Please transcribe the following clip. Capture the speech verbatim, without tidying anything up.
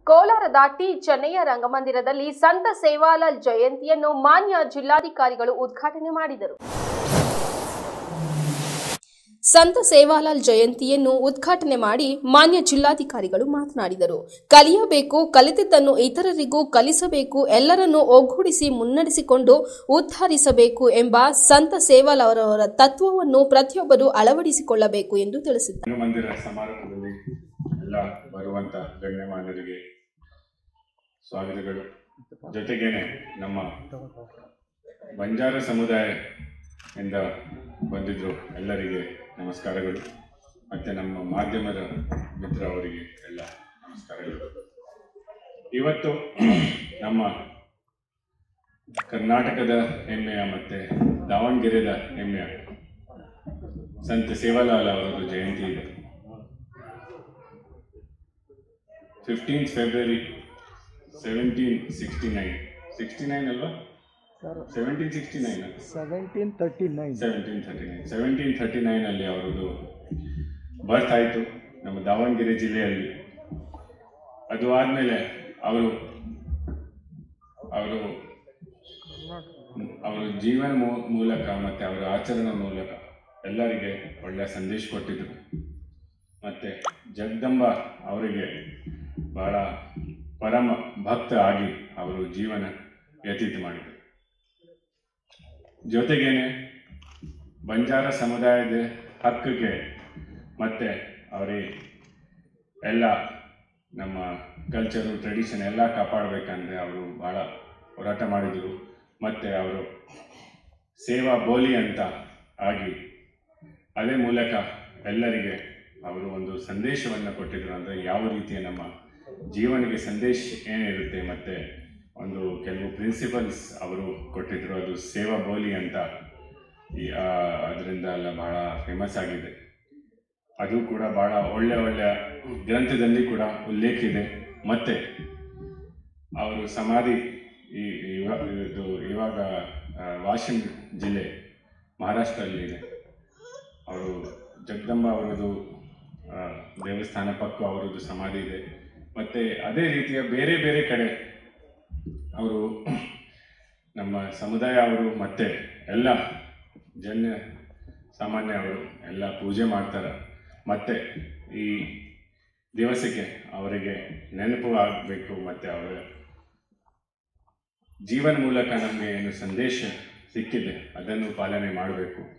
ಕೋಲಾರದ ಟಿ ಚೆನ್ನಯ್ಯ ರಂಗಮಂದಿರದಲ್ಲಿ ಸಂತ ಸೇವಾಲಾಲ್ ಜಯಂತಿಯನ್ನು ಮಾನ್ಯ ಜಿಲ್ಲಾಧಿಕಾರಿಗಳು ಉದ್ಘಾಟನೆ ಮಾಡಿದರು. ಸಂತ ಸೇವಾಲಾಲ್ ಜಯಂತಿಯನ್ನು ಉದ್ಘಾಟನೆ ಮಾಡಿ ಮಾನ್ಯ ಜಿಲ್ಲಾಧಿಕಾರಿಗಳು ಮಾತನಾಡಿದರು. ಕಲಿಯಬೇಕು, ಕಲಿತಿದ್ದನ್ನು ಇತರರಿಗೂ ಕಲಿಸಬೇಕು, ಎಲ್ಲರನ್ನೂ ಒಗ್ಗೂಡಿಸಿ ಮುನ್ನಡೆಸಿಕೊಂಡು ಉದ್ಧರಿಸಬೇಕು ಎಂಬ ಸಂತ ಸೇವಾಲಾಲ್ ಅವರ ತತ್ವವನ್ನು ಪ್ರತಿಯೊಬ್ಬರು ಅಳವಡಿಸಿಕೊಳ್ಳಬೇಕು ಎಂದು ತಿಳಿಸಿದ್ದಾರೆ. ಮಂದಿರ ಸಮಾರಂಭದಲ್ಲಿ ಎಲ್ಲ ಬರುವಂತ ಗಣ್ಯಮಾನ್ಯರಿಗೆ ಸ್ವಾಗತಗಳು. ಜೊತೆಗೇನೆ ನಮ್ಮ ಬಂಜಾರ ಸಮುದಾಯದಿಂದ ಬಂದಿದ್ರು ಎಲ್ಲರಿಗೆ ನಮಸ್ಕಾರಗಳು. ಮತ್ತೆ ನಮ್ಮ ಮಾಧ್ಯಮದ ಮಿತ್ರ ಅವರಿಗೆ ಎಲ್ಲ ನಮಸ್ಕಾರಗಳು. ಇವತ್ತು ನಮ್ಮ ಕರ್ನಾಟಕದ ಹೆಮ್ಮೆಯ ಮತ್ತೆ ದಾವಣಗೆರೆದ ಹೆಮ್ಮೆಯ ಸಂತ ಸೇವಾಲಾಲ್ ಅವರ ಜಯಂತಿ ಇದೆ. Fifteenth February seventeen sixty nine sixty nine ಅಲ್ವಾ seventeen sixty nine seventeen thirty nine seventeen thirty nine seventeen thirty ನೈನಲ್ಲಿ ಅವರದು ಬರ್ತ್ ಆಯಿತು ನಮ್ಮ ದಾವಣಗೆರೆ ಜಿಲ್ಲೆಯಲ್ಲಿ. ಅದು ಆದಮೇಲೆ ಅವರು ಅವರು ಅವರ ಜೀವನ ಮೂಲಕ ಮತ್ತು ಅವರ ಆಚರಣೆ ಮೂಲಕ ಎಲ್ಲರಿಗೆ ಒಳ್ಳೆಯ ಸಂದೇಶ ಕೊಟ್ಟಿದ್ರು. ಮತ್ತು ಜಗದಂಬ ಅವರಿಗೆ ಬಹಳ ಪರಮ ಭಕ್ತ ಆಗಿ ಅವರು ಜೀವನ ವ್ಯತೀತ ಮಾಡಿದರು. ಜೊತೆಗೇನೆ ಬಂಜಾರ ಸಮುದಾಯದ ಹಕ್ಕಿಗೆ ಮತ್ತು ಅವರಿಗೆ ಎಲ್ಲ ನಮ್ಮ ಕಲ್ಚರು ಟ್ರೆಡಿಷನ್ ಎಲ್ಲ ಕಾಪಾಡಬೇಕಂದ್ರೆ ಅವರು ಭಾಳ ಹೋರಾಟ ಮಾಡಿದರು. ಮತ್ತು ಅವರು ಸೇವಾ ಬೋಲಿ ಅಂತ ಆಗಿ ಅದೇ ಮೂಲಕ ಎಲ್ಲರಿಗೆ ಅವರು ಒಂದು ಸಂದೇಶವನ್ನು ಕೊಟ್ಟಿದ್ರು. ಅಂದರೆ ಯಾವ ರೀತಿಯ ನಮ್ಮ ಜೀವನಕ್ಕೆ ಸಂದೇಶ ಏನಿರುತ್ತೆ ಮತ್ತು ಒಂದು ಕೆಲವು ಪ್ರಿನ್ಸಿಪಲ್ಸ್ ಅವರು ಕೊಟ್ಟಿದ್ರು. ಅದು ಸೇವಾ ಬೋಲಿ ಅಂತ ಅದರಿಂದ ಎಲ್ಲ ಭಾಳ ಫೇಮಸ್ ಆಗಿದೆ. ಅದು ಕೂಡ ಭಾಳ ಒಳ್ಳೆ ಒಳ್ಳೆಯ ಗ್ರಂಥದಲ್ಲಿ ಕೂಡ ಉಲ್ಲೇಖ ಇದೆ. ಮತ್ತು ಅವರು ಸಮಾಧಿ ಈ ಇದು ಇವಾಗ ವಾಶಿಂ ಜಿಲ್ಲೆ ಮಹಾರಾಷ್ಟ್ರಲ್ಲಿ ಇದೆ. ಅವರು ಜಗದಂಬ ಅವರದು ದೇವಸ್ಥಾನ ಪಕ್ಕ ಅವರದ್ದು ಸಮಾಧಿ ಇದೆ. ಮತ್ತು ಅದೇ ರೀತಿಯ ಬೇರೆ ಬೇರೆ ಕಡೆ ಅವರು ನಮ್ಮ ಸಮುದಾಯ ಅವರು ಮತ್ತು ಎಲ್ಲ ಜನ ಸಾಮಾನ್ಯ ಅವರು ಎಲ್ಲ ಪೂಜೆ ಮಾಡ್ತಾರೆ. ಮತ್ತು ಈ ದಿವಸಕ್ಕೆ ಅವರಿಗೆ ನೆನಪು ಆಗಬೇಕು ಮತ್ತು ಅವರ ಜೀವನ ಮೂಲಕ ನಮಗೆ ಏನು ಸಂದೇಶ ಸಿಕ್ಕಿದೆ ಅದನ್ನು ಪಾಲನೆ ಮಾಡಬೇಕು.